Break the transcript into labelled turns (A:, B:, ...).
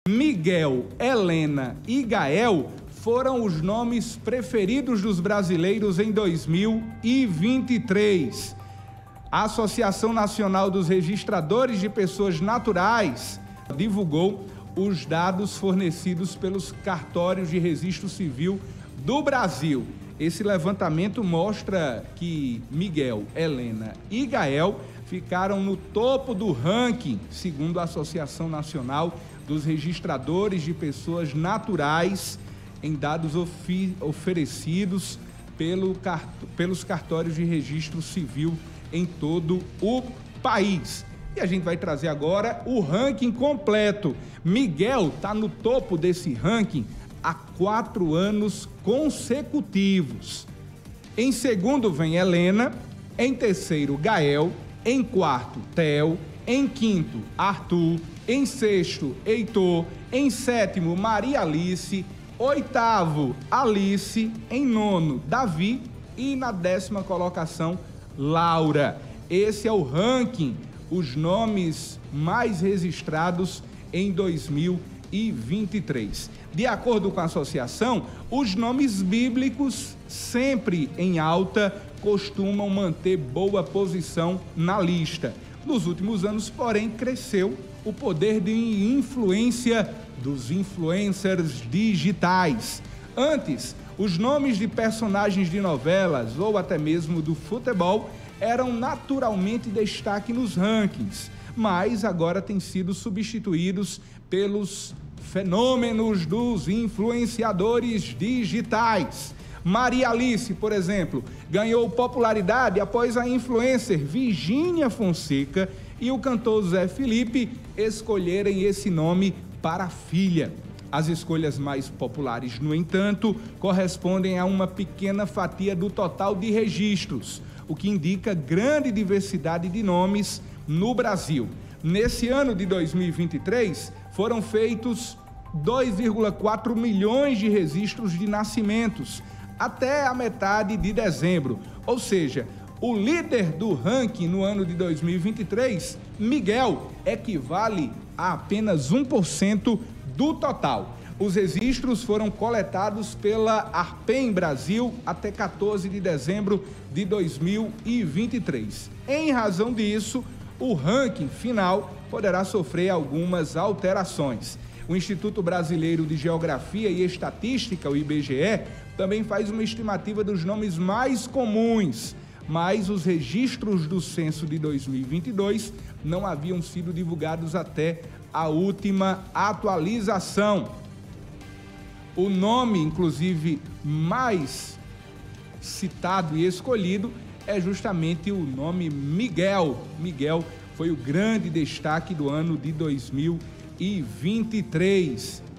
A: Miguel, Helena e Gael foram os nomes preferidos dos brasileiros em 2023. A Associação Nacional dos Registradores de Pessoas Naturais divulgou os dados fornecidos pelos cartórios de registro civil do Brasil. Esse levantamento mostra que Miguel, Helena e Gael ficaram no topo do ranking, segundo a Associação Nacional dos Registradores de Pessoas Naturais, em dados oferecidos pelos cartórios de registro civil em todo o país. E a gente vai trazer agora o ranking completo. Miguel está no topo desse ranking há 4 anos consecutivos. Em segundo vem Helena, em terceiro Gael, em quarto Theo, em quinto Arthur, em sexto Heitor, em sétimo Maria Alice, oitavo Alice, em nono Davi e na 10ª colocação Laura. Esse é o ranking, os nomes mais registrados em 2023. De acordo com a associação, os nomes bíblicos, sempre em alta, costumam manter boa posição na lista. Nos últimos anos, porém, cresceu o poder de influência dos influencers digitais. Antes, os nomes de personagens de novelas ou até mesmo do futebol eram naturalmente destaque nos rankings, mas agora têm sido substituídos pelos fenômenos dos influenciadores digitais. Maria Alice, por exemplo, ganhou popularidade após a influencer Virgínia Fonseca e o cantor Zé Felipe escolherem esse nome para a filha. As escolhas mais populares, no entanto, correspondem a uma pequena fatia do total de registros, o que indica grande diversidade de nomes no Brasil. Nesse ano de 2023, foram feitos 2,4 milhões de registros de nascimentos até a metade de dezembro. Ou seja, o líder do ranking no ano de 2023, Miguel, equivale a apenas 1% do total. Os registros foram coletados pela Arpen Brasil até 14 de dezembro de 2023. Em razão disso, o ranking final poderá sofrer algumas alterações. O Instituto Brasileiro de Geografia e Estatística, o IBGE, também faz uma estimativa dos nomes mais comuns, mas os registros do censo de 2022 não haviam sido divulgados até a última atualização. O nome, inclusive, mais citado e escolhido é justamente o nome Miguel. Miguel foi o grande destaque do ano de 2023.